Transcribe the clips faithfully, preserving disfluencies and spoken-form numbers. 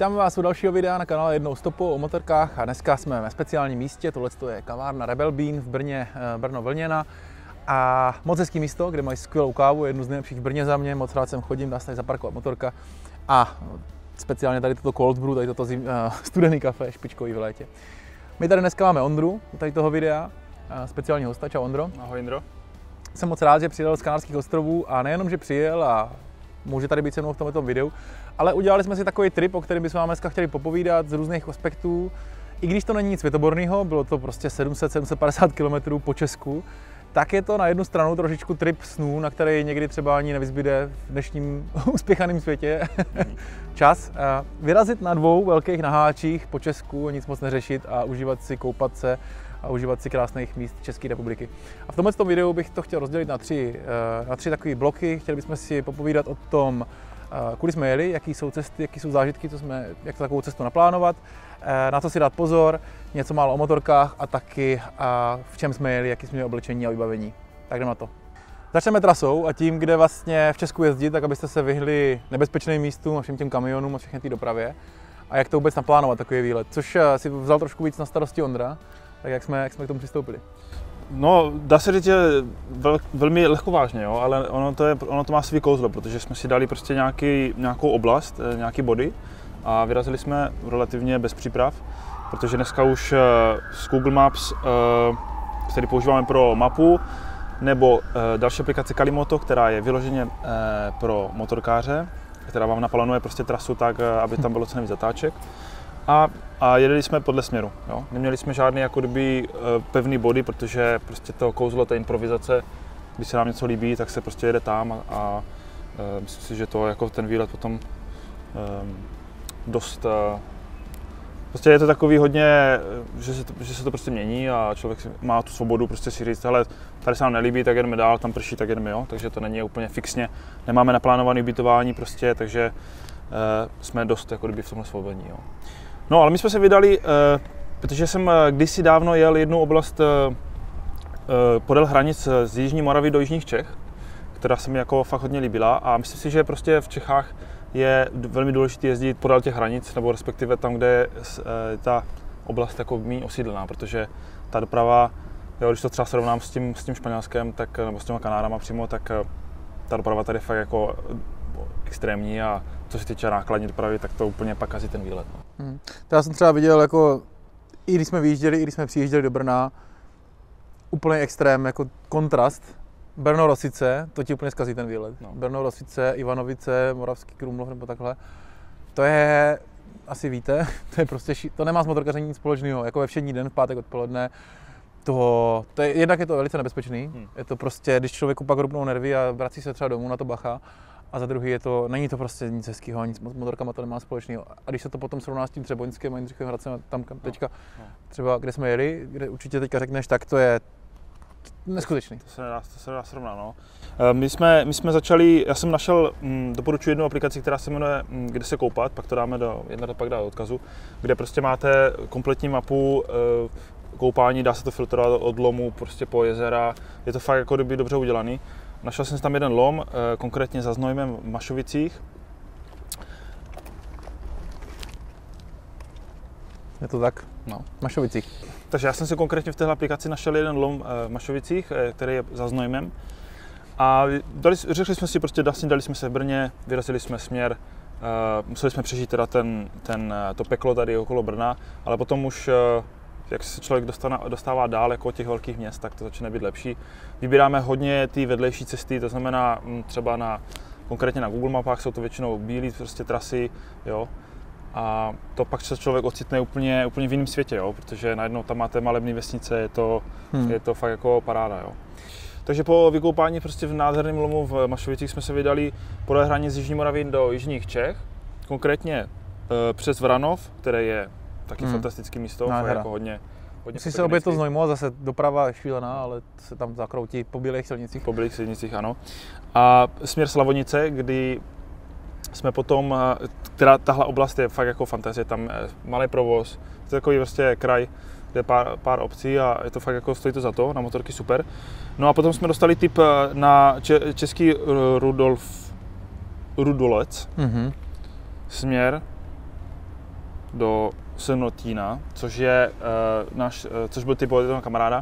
Vítáme vás u dalšího videa na kanále Jednou stopou o motorkách a dneska jsme ve speciálním místě, tohle je kavárna Rebel Bean v Brně, Brno Vlněna a moc hezký místo, kde mají skvělou kávu, jednu z nejlepších v Brně za mě, moc rád sem chodím, dá se tady zaparkovat motorka a speciálně tady toto cold brew, tady toto zim, uh, studený kafe, špičkový v létě. My tady dneska máme Ondru, u tady toho videa, uh, speciální hosta, čau Ondro. Ahoj Indro. Jsem moc rád, že přijel z Kanárských ostrovů a nejenom, že přijel a může tady být se mnou v tomto videu, ale udělali jsme si takový trip, o kterém bychom vám dneska chtěli popovídat z různých aspektů. I když to není nic světoborného, bylo to prostě sedm set až sedm set padesát kilometrů po Česku, tak je to na jednu stranu trošičku trip snů, na který někdy třeba ani nevyzbyde v dnešním uspěchaném světě čas. Vyrazit na dvou velkých naháčích po Česku, nic moc neřešit a užívat si, koupat se a užívat si krásných míst České republiky. A v tomhle videu bych to chtěl rozdělit na tři, na tři takové bloky. Chtěli bychom si popovídat o tom, kudy jsme jeli, jaký jsou cesty, jaký jsou zážitky, co jsme, jak takovou cestu naplánovat, na co si dát pozor, něco málo o motorkách a taky a v čem jsme jeli, jaký jsme měli oblečení a vybavení. Tak jdeme na to. Začneme trasou a tím, kde vlastně v Česku jezdit, tak abyste se vyhli nebezpečným místům a všem těm kamionům a všechny té dopravě. A jak to vůbec naplánovat, takový výlet, což si vzal trošku víc na starosti Ondra. Tak jak jsme, jak jsme k tomu přistoupili? No, dá se říct, že vel, velmi lehkovážně, jo, ale ono to, je, ono to má svý kouzlo, protože jsme si dali prostě nějaký, nějakou oblast, nějaký body a vyrazili jsme relativně bez příprav, protože dneska už z Google Maps, který používáme pro mapu, nebo další aplikace Kalimoto, která je vyloženě pro motorkáře, která vám naplánuje prostě trasu tak, aby tam bylo co nejvíc zatáček. A, a jedeli jsme podle směru. Jo. Neměli jsme žádný jako kdyby pevný body, protože prostě to kouzlo té improvizace, když se nám něco líbí, tak se prostě jede tam a, a myslím si, že to jako ten výlet potom um, dost, uh, prostě je to takový hodně, že se to, že se to prostě mění a člověk má tu svobodu prostě si říct, hele, tady se nám nelíbí, tak jedeme dál, tam prší, tak jedeme, jo, takže to není úplně fixně, nemáme naplánované ubytování prostě, takže uh, jsme dost jako kdyby v tomhle svobodní, jo. No, ale my jsme se vydali, eh, protože jsem kdysi dávno jel jednu oblast eh, podél hranic z Jižní Moravy do Jižních Čech, která se mi jako fakt hodně líbila a myslím si, že prostě v Čechách je velmi důležité jezdit podél těch hranic, nebo respektive tam, kde je eh, ta oblast jako méně osídlená, protože ta doprava, jo, když to třeba srovnám s tím, s tím Španělskem, tak, nebo s těma Kanárama přímo, tak ta doprava tady je fakt jako extrémní a co se týče nákladní dopravy, tak to úplně pak kazí ten výlet. No. Hmm. To já jsem třeba viděl, jako, i když jsme vyjížděli, i když jsme přijížděli do Brna, úplně extrém, jako kontrast. Brno-Rosice, to ti úplně zkazí ten výlet. No. Brno-Rosice, Ivanovice, Moravský Krumlov nebo takhle. To je, asi víte, to je prostě, ší... to nemá s motorkařením nic společného, jako ve všední den, v pátek odpoledne. Toho, to je, jednak je to velice nebezpečný, hmm. je to prostě, když člověku pak rupnou nervy a vrací se třeba domů, na to bacha. A za druhý je to, není to prostě nic hezkýho, nic s motorkama to nemá společného. A když se to potom srovná s tím Třeboňským a Jindřichovým Hradcem, tam teďka, no, no. třeba kde jsme jeli, kde určitě teďka řekneš, tak to je neskutečný. To se nedá, to se nedá srovnat, no. My jsme, my jsme začali, já jsem našel, hm, doporučuji jednu aplikaci, která se jmenuje hm, Kde se koupat, pak to dáme do, jedna to pak dá do odkazu, kde prostě máte kompletní mapu e, koupání, dá se to filtrovat od lomu prostě po jezera, je to fakt jako kdyby dobře udělaný. Našel jsem tam jeden lom, konkrétně za Znojmem v Mašovicích. Je to tak? No, v Mašovicích. Takže já jsem si konkrétně v téhle aplikaci našel jeden lom v Mašovicích, který je za Znojmem. A dali, řekli jsme si prostě, dali jsme se v Brně, vyrazili jsme směr, museli jsme přežít teda ten, ten, to peklo tady okolo Brna, ale potom už jak se člověk dostane, dostává dál jako od těch velkých měst, tak to začne být lepší. Vybíráme hodně ty vedlejší cesty, to znamená třeba na, konkrétně na Google mapách jsou to většinou bílé prostě trasy, jo. A to pak se člověk ocitne úplně, úplně v jiném světě, jo, protože najednou tam máte malebné vesnice, je to, hmm. je to fakt jako paráda, jo. Takže po vykoupání prostě v nádherném lomu v Mašovicích jsme se vydali podél hranic z Jižní Moravy do Jižních Čech, konkrétně e, přes Vranov, které je taky hmm. fantastické místo, jako hodně, hodně musí se obět to Znojmo, zase doprava je šílená, ale se tam zakroutí po bílých silnicích. Po bílých silnicích, ano. A směr Slavonice, kdy jsme potom, která tahle oblast je fakt jako fantazie, tam je malý provoz, to je takový prostě kraj, kde je pár, pár obcí a je to fakt jako, stojí to za to, na motorky super. No a potom jsme dostali tip na český Rudolf, Rudolec, mm-hmm. směr do Senotína, což je uh, náš, uh, což byl typ od jednoho kamaráda.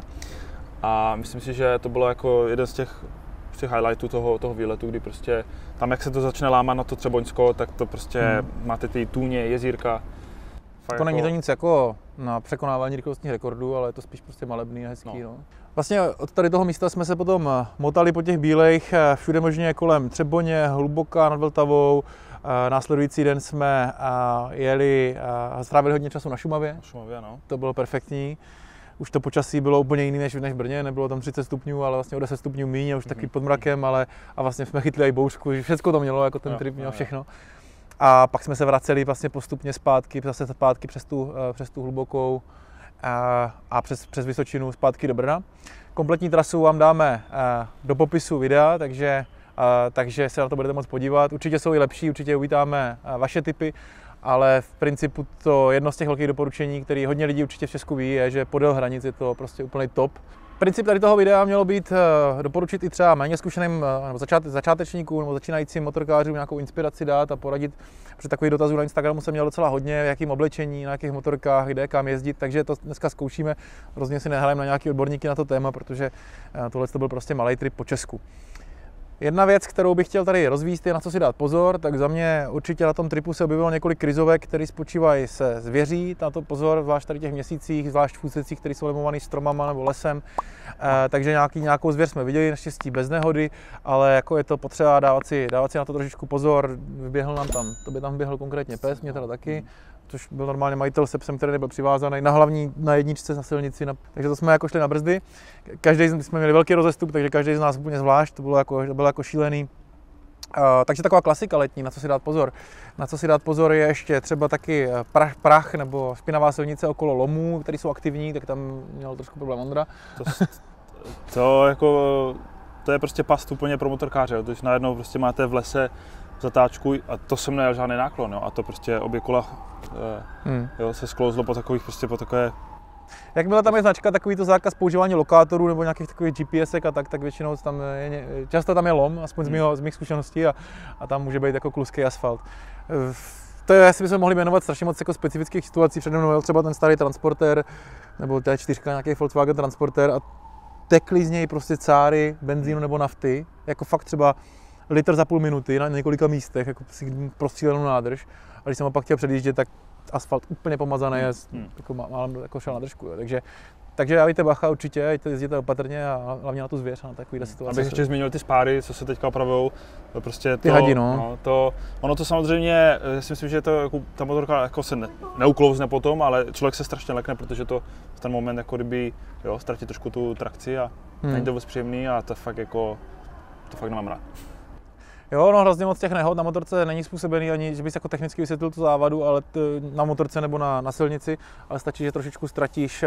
A myslím si, že to bylo jako jeden z těch, z těch highlightů toho, toho výletu, kdy prostě tam, jak se to začne lámat na to Třeboňsko, tak to prostě hmm. máte ty tůně, jezírka. To jako... není to nic jako na překonávání rychlostních rekordů, ale je to spíš prostě malebný a hezký. No. No. Vlastně od tady toho místa jsme se potom motali po těch bílejch všude možně kolem Třeboně, Hluboká nad Vltavou. Následující den jsme jeli a strávili hodně času na Šumavě. Na Šumavě, no. To bylo perfektní. Už to počasí bylo úplně jiný než, než v Brně, nebylo tam třicet stupňů, ale vlastně o deset stupňů míň a už taky pod mrakem, ale a vlastně jsme chytli i bouřku, že všechno to mělo, jako ten trip měl všechno. A pak jsme se vraceli vlastně postupně zpátky, zase zpátky přes tu, přes tu Hlubokou a, a přes, přes Vysočinu zpátky do Brna. Kompletní trasu vám dáme do popisu videa, takže, takže se na to budete moct podívat. Určitě jsou i lepší, určitě uvítáme vaše tipy, ale v principu to jedno z těch velkých doporučení, které hodně lidí určitě v Česku ví, je, že podél hranic je to prostě úplný top. Princip tady toho videa mělo být doporučit i třeba méně zkušeným nebo začátečníkům nebo začínajícím motorkářům nějakou inspiraci dát a poradit, protože takových dotazů na Instagramu jsem měl docela hodně, v jakým oblečení, na jakých motorkách, kde, kam jezdit, takže to dneska zkoušíme. Rozhodně si nehrajeme na nějaký odborníky na to téma, protože tohle to byl prostě malý trip po Česku. Jedna věc, kterou bych chtěl tady rozvíjet, je na co si dát pozor, tak za mě určitě na tom tripu se objevilo několik krizovek, které spočívají se zvěří, na to pozor, zvlášť tady těch měsících, zvlášť v úsecích, které jsou limované stromama nebo lesem, e, takže nějaký, nějakou zvěř jsme viděli, naštěstí bez nehody, ale jako je to potřeba dávat si, dávat si na to trošičku pozor, vyběhl nám tam, to by tam vyběhl konkrétně pes, mě teda taky, což byl normálně majitel se psem, který nebyl přivázaný na hlavní, na jedničce na silnici, na, takže to jsme jako šli na brzdy. Každý jsme měli velký rozestup, takže každý z nás úplně zvlášť, to bylo jako, to bylo jako šílený. Uh, takže taková klasika letní, na co si dát pozor. Na co si dát pozor je ještě třeba taky prach, prach nebo špinavá silnice okolo lomů, které jsou aktivní, tak tam měl trošku problém Ondra. To, to, jako, to je prostě past úplně pro motorkáře, když najednou prostě máte v lese zatáčku a to jsem nejel žádný náklon, jo, a to prostě obě kola eh, hmm. jo, se sklouzlo po takových prostě po takové. Jakmile tam je značka, takový to zákaz používání lokátorů nebo nějakých takových G P S ek a tak, tak většinou tam je, často tam je lom, aspoň z, mýho, z mých zkušeností a, a tam může být jako kluský asfalt. To je, jestli bychom mohli jmenovat strašně moc jako specifických situací, přede mnou jel třeba ten starý transportér nebo T čtyři, nějaký Volkswagen transportér a tekly z něj prostě cáry benzínu nebo nafty, jako fakt třeba litr za půl minuty na několika místech, jako si prostřílenou nádrž. A když jsem ho pak chtěl předjíždět, tak asfalt úplně pomazaný, hmm. jako málem jako šel na držku. Jo. Takže, takže dávajte bacha určitě, jezdíte opatrně a hlavně na tu zvěř a na takovýhle situace. Abych ještě zmínil ty spáry, co se teďka opravujou, prostě to, ty hadi, no. No, to, ono to samozřejmě, já si myslím, že to, jako, ta motorka jako se ne, neuklouzne potom, ale člověk se strašně lekne, protože to v ten moment jako kdyby, jo, ztratí trošku tu trakci a hmm. není to vůbec příjemný a to fakt jako, to fakt nemám rád. Jo, no hrozně moc těch nehod na motorce není způsobený ani, že bys jako technicky vysvětlil tu závadu, ale t, na motorce nebo na, na silnici, ale stačí, že trošičku ztratíš,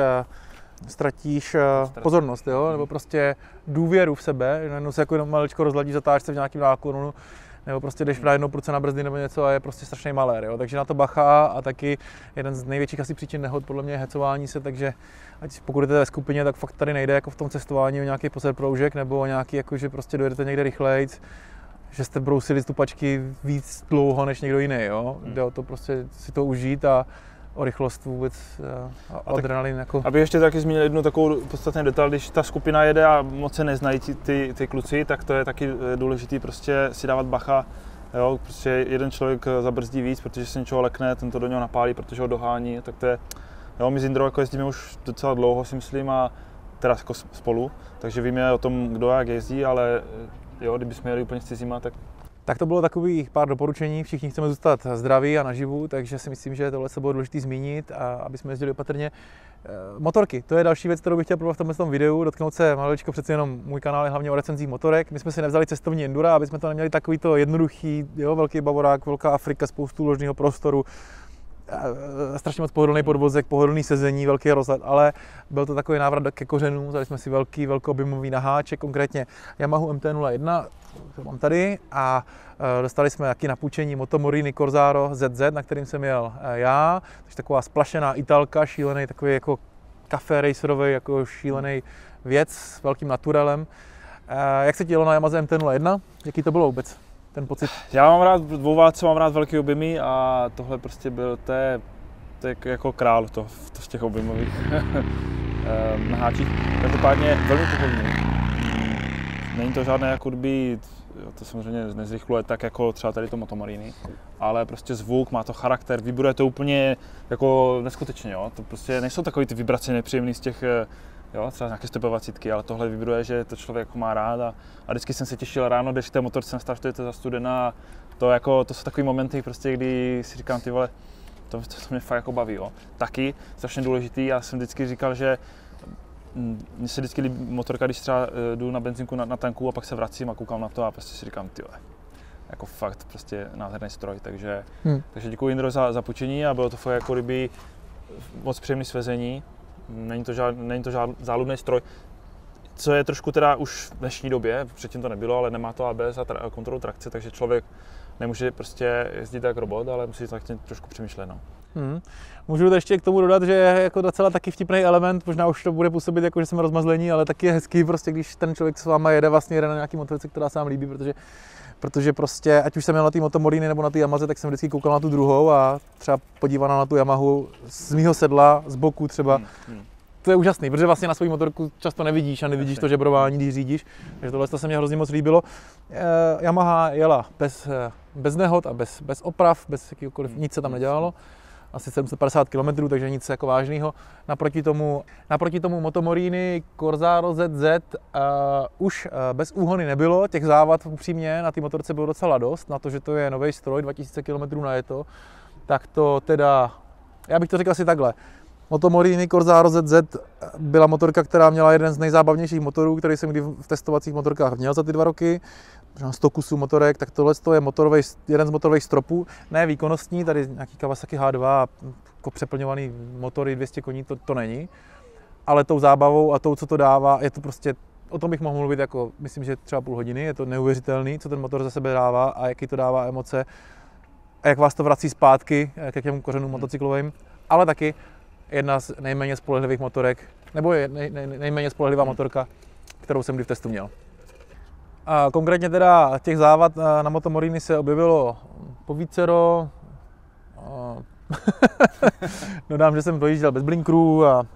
ztratíš pozornost, jo, nebo prostě důvěru v sebe, jenom se jako maličko rozladí zatáčce v nějakým náklonu, nebo prostě jdeš najednou prudce na brzdy nebo něco a je prostě strašný malér, jo, takže na to bacha a taky jeden z největších asi příčin nehod podle mě je hecování se, takže ať pokud jdete ve skupině, tak fakt tady nejde jako v tom cestování o nějaký poserproužek nebo o nějaký, jako, že prostě dojedete někde rychlejc, že jste brousili stupačky víc dlouho než někdo jiný, jo? Jde o to prostě si to užít a o rychlost vůbec a, a adrenalin jako. Aby ještě taky zmínil jednu takovou podstatný detail, když ta skupina jede a moc se neznají ty, ty kluci, tak to je taky důležitý prostě si dávat bacha, jo? Prostě jeden člověk zabrzdí víc, protože se něčeho lekne, ten to do něho napálí, protože ho dohání, tak to je, jo, my s Jindrou jako jezdíme už docela dlouho si myslím a teda jako spolu, takže víme o tom, kdo jak jezdí, ale jo, kdybychom jeli úplně s cizíma, tak... Tak to bylo takových pár doporučení, všichni chceme zůstat zdraví a naživu, takže si myslím, že tohle se bylo důležité zmínit, a aby jsme jezdili opatrně. Motorky, to je další věc, kterou bych chtěl probovat v tomhle tom videu, dotknout se maličko, přece jenom můj kanál je hlavně o recenzích motorek. My jsme si nevzali cestovní enduro, aby jsme to neměli takový to jednoduchý, jo, velký bavorák, velká Afrika, spoustu ložního prostoru, strašně moc pohodlný podvozek, pohodlný sezení, velký rozhled, ale byl to takový návrat ke kořenům, vzali jsme si velký, velkoobjemový naháček, konkrétně Yamaha M T nula jedna, to mám tady, a dostali jsme taky na půjčení Motomorini Corsaro Z Z, na kterým jsem jel já, takže taková splašená Italka, šílený, takový jako café racerový, jako šílený věc s velkým naturelem. Jak se ti jelo na Yamaze M T nula jedna? Jaký to bylo vůbec? Ten pocit? Já mám rád dvouválce, mám rád velký objemy a tohle prostě byl, to je to je jako král to, to v těch objemových naháčích. Každopádně velmi pohodlný. Není to žádné jako kdyby, to samozřejmě nezrychluje tak jako třeba tady to Motomorini, ale prostě zvuk, má to charakter, vibruje to úplně jako neskutečně, jo. To prostě nejsou takový ty vibrace nepříjemný z těch, jo, třeba nějaké stepovacítky, ale tohle vibruje, že to člověk jako má rád a, a vždycky jsem se těšil ráno, když k té motorce nastartujete za studena. To, jako, to jsou takové momenty, prostě, kdy si říkám, ty vole, to, to, to mě fakt jako baví. Jo. Taky strašně důležitý, já jsem vždycky říkal, že mně se vždycky líbí motorka, když třeba jdu na benzínku na, na tanku a pak se vracím a koukám na to a prostě si říkám, ty vole, jako fakt prostě nádherný stroj, takže, hmm. takže děkuji Indro za, za půjčení a bylo to fakt jako kdyby moc příjemný svezení, není to, žád, není to žád, záludný stroj. Co je trošku teda už v dnešní době, předtím to nebylo, ale nemá to A B S a tra- kontrolu trakce, takže člověk nemůže prostě jezdit jak robot, ale musí tak trošku přemýšlet. No. Hmm. Můžu to ještě k tomu dodat, že je jako docela taky vtipný element, možná už to bude působit jako, že jsme rozmazlení, ale taky je hezký, prostě, když ten člověk s váma jede, vlastně jede na nějaký motorce, která se vám líbí, protože, protože prostě, ať už jsem měl na té Motomorini nebo na té Yamaze, tak jsem vždycky koukal na tu druhou a třeba podívaná na tu Yamahu z mýho sedla, z boku třeba. Hmm. Hmm. To je úžasný, protože vlastně na svou motorku často nevidíš a nevidíš to žebrování, když řídíš, takže tohle to se mi hrozně moc líbilo. E, Yamaha jela bez, bez nehod a bez, bez oprav, bez jakýkoliv, nic se tam nedělalo. Asi sedm set padesát kilometrů, takže nic jako vážného. Naproti tomu, naproti tomu Motomorini Corsaro Z Z uh, už uh, bez úhony nebylo, těch závad upřímně na té motorce bylo docela dost, na to, že to je nový stroj, dva tisíce kilometrů na jeto, tak to teda, já bych to řekl asi takhle. Motomorini Corsaro Z Z byla motorka, která měla jeden z nejzábavnějších motorů, který jsem kdy v testovacích motorkách měl za ty dva roky. sto kusů motorek, tak tohle je motorový, jeden z motorových stropů, ne výkonnostní, tady nějaký Kawasaki H dva, jako přeplňovaný motory dvě stě koní, to, to není, ale tou zábavou a tou, co to dává, je to prostě, o tom bych mohl mluvit jako, myslím, že třeba půl hodiny, je to neuvěřitelný, co ten motor za sebe dává a jaký to dává emoce a jak vás to vrací zpátky k těm kořenům motocyklovým, ale taky jedna z nejméně spolehlivých motorek, nebo je nej, nej, nejméně spolehlivá motorka, kterou jsem kdy v testu měl. A konkrétně teda těch závad na Motomorini se objevilo povícero. Dodám, že jsem dojížděl bez blinkrů a, a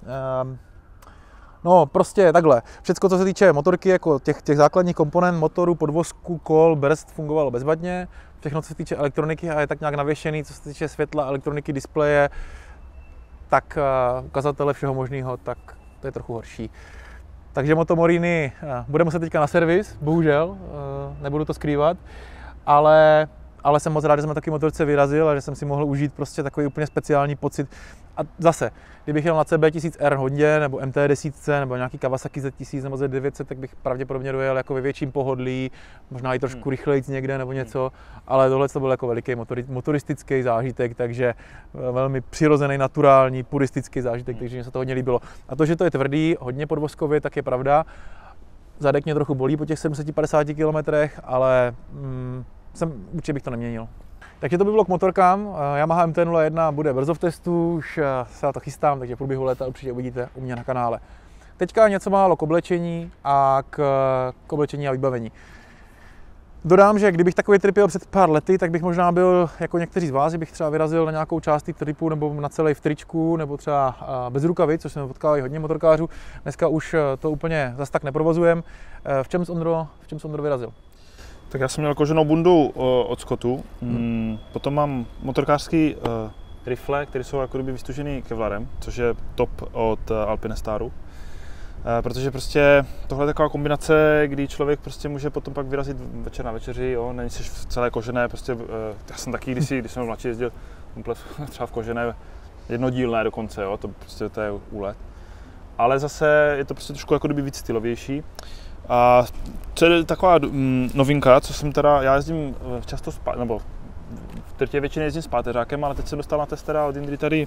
no prostě takhle. Všecko, co se týče motorky, jako těch, těch základních komponent motoru, podvozku, kol, brzd fungovalo bezvadně. Všechno, co se týče elektroniky a je tak nějak navěšený, co se týče světla, elektroniky, displeje, tak ukazatele všeho možného, tak to je trochu horší. Takže Motomorini bude muset teďka na servis, bohužel, nebudu to skrývat, ale, ale jsem moc rád, že jsem na takové motorce vyrazil a že jsem si mohl užít prostě takový úplně speciální pocit. A zase, kdybych jel na C B tisíc R Hondě, nebo M T deset nebo nějaký Kawasaki Z tisíc nebo Z devět set, tak bych pravděpodobně dojel jako ve větším pohodlí, možná i trošku hmm. rychlejc někde nebo něco, ale tohle to byl jako veliký motori, motoristický zážitek, takže velmi přirozený, naturální, puristický zážitek, takže mi se to hodně líbilo. A to, že to je tvrdý, hodně podvozkově, tak je pravda. Zadek mě trochu bolí po těch sedm set padesáti kilometrech, ale mm, jsem, určitě bych to neměnil. Takže to by bylo k motorkám. Yamaha M T nula jedna bude brzo v testu, už se na to chystám, takže v průběhu léta určitě uvidíte u mě na kanále. Teďka něco málo k oblečení a k, k oblečení a vybavení. Dodám, že kdybych takový trip jel před pár lety, tak bych možná byl jako někteří z vás, bych třeba vyrazil na nějakou část tripu nebo na celý v tričku, nebo třeba bez rukavic, což jsme potkávají hodně motorkářů. Dneska už to úplně zas tak neprovozujeme. V čem jsi Ondro, v čem jsi Ondro vyrazil? Tak já jsem měl koženou bundu od Scottu, hmm. potom mám motorkářský uh, rifle, které jsou jako kdyby vystužený kevlarem, což je top od uh, Alpinestaru. Uh, protože prostě tohle je taková kombinace, kdy člověk prostě může potom pak vyrazit večer na večeři, jo, není si v celé kožené, prostě, uh, já jsem taky kdysi, když jsem mladší jezdil komplet třeba v kožené, jednodílné dokonce, jo, to prostě to je úlet. Ale zase je to prostě trošku jako kdyby víc stylovější. A co je taková mm, novinka, co jsem teda, já jezdím často, spá, nebo v drtě většině jezdím s páteřákem, ale teď jsem dostal na test teda od Indry tady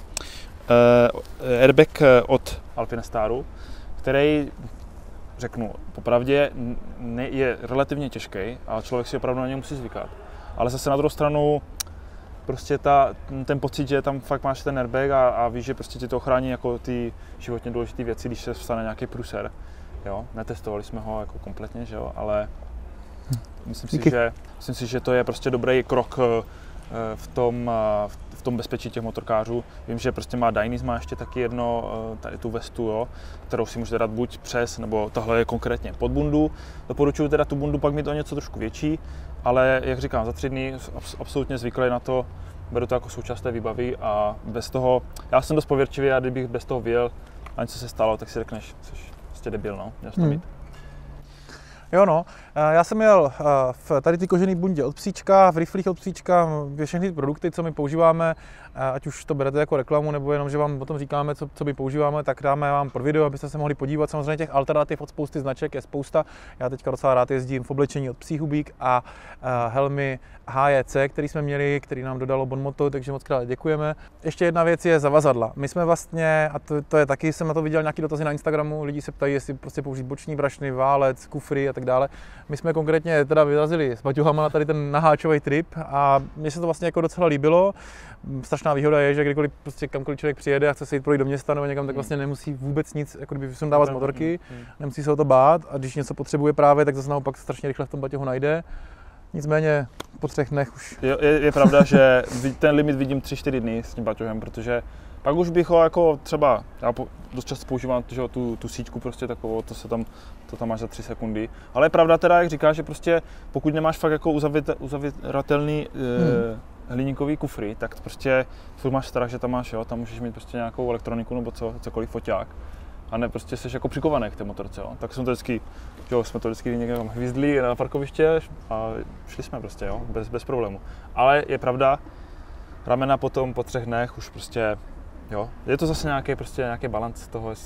uh, airbag od Alpinestaru, který, řeknu popravdě, ne, je relativně těžký a člověk si opravdu na něj musí zvykat. Ale zase na druhou stranu, prostě ta, ten pocit, že tam fakt máš ten airbag a, a víš, že prostě ti to ochrání jako ty životně důležité věci, když se vstane nějaký průser. Jo, netestovali jsme ho jako kompletně, že jo, ale myslím si, že, myslím si, že to je prostě dobrý krok v tom, v tom bezpečí těch motorkářů. Vím, že prostě má Dainis, má ještě taky jedno, tady tu vestu, jo, kterou si můžete dát buď přes, nebo tohle je konkrétně pod bundu. Doporučuji teda tu bundu pak mít o něco trošku větší, ale jak říkám, za tři dny absolutně zvyklý na to, beru to jako součást té výbavy a bez toho, já jsem dost pověrčivý a kdybych bez toho vyjel a něco se stalo, tak si řekneš, jsi prostě debil, no, měl jsi to mít. Jo no, já jsem jel v tady ty kožený bundě od Psíčka, v riflích od Psíčka, všechny ty produkty, co my používáme, ať už to berete jako reklamu, nebo jenom, že vám o tom říkáme, co, co my používáme, tak dáme vám pro video, abyste se mohli podívat. Samozřejmě těch alternativ od spousty značek je spousta. Já teďka docela rád jezdím v oblečení od Psíhubík a helmy H J C, který jsme měli, který nám dodalo Bonmoto, takže moc krát děkujeme. Ještě jedna věc je zavazadla. My jsme vlastně, a to, to je taky, jsem na to viděl nějaký dotazy na Instagramu, lidi se ptají, jestli prostě použít boční brašny, válec, kufry a tak dále. My jsme konkrétně teda vyrazili s baťuhama na tady ten naháčový trip a mně se to vlastně jako docela líbilo. Strašná výhoda je, že kdykoliv prostě kamkoliv člověk přijede a chce se jít projít do města nebo někam, tak vlastně nemusí vůbec nic, jako kdyby sundávat z motorky, nemusí se o to bát a když něco potřebuje právě, tak zase naopak strašně rychle v tom baťohu najde. Nicméně po třech dnech už. Je, je, je pravda, že ten limit vidím tři čtyři dny s tím baťohem, protože pak už bych ho jako třeba, já po, dost často používám že, tu, tu síťku prostě takovou, to se tam, to tam máš za tři sekundy. Ale je pravda teda, jak říkáš, že prostě pokud nemáš fakt jako uzavíratelný hmm. e, hliníkový kufry, tak prostě furt máš strach, že tam máš, jo, tam můžeš mít prostě nějakou elektroniku nebo co, cokoliv foťák. A ne, prostě jsi jako přikovaný k té motorce, jo. Tak jsme to vždycky, jo, jsme to vždycky někam hvízdli na parkoviště a šli jsme prostě, jo, bez, bez problému. Ale je pravda, ramena potom po třech dnech už prostě, jo, je to zase nějaký prostě nějaký balanc toho, jo,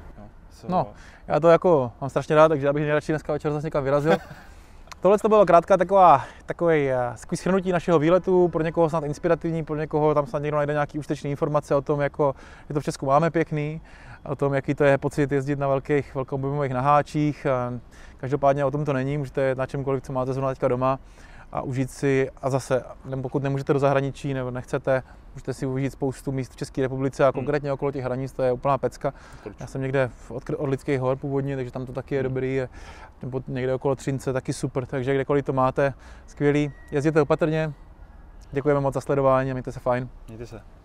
so... No, já to jako mám strašně rád, takže já bych nejradši dneska večer zase někam vyrazil. Tohle to bylo krátká taková, takový skvělý shrnutí našeho výletu, pro někoho snad inspirativní, pro někoho tam snad někdo najde nějaký užitečné informace o tom, jako, že to v Česku máme pěkný, o tom, jaký to je pocit jezdit na velkých, velkoobjemových naháčích. Každopádně o tom to není, můžete jet na čemkoliv, co máte zrovna teďka doma a užít si, a zase, pokud nemůžete do zahraničí nebo nechcete, můžete si užít spoustu míst v České republice a konkrétně hmm. okolo těch hranic, to je úplná pecka. Já jsem někde od Orlických hor původně, takže tam to taky je dobrý, nebo někde okolo Třince taky super, takže kdekoliv to máte, skvělý. Jezděte opatrně, děkujeme moc za sledování a mějte se fajn. Mějte se.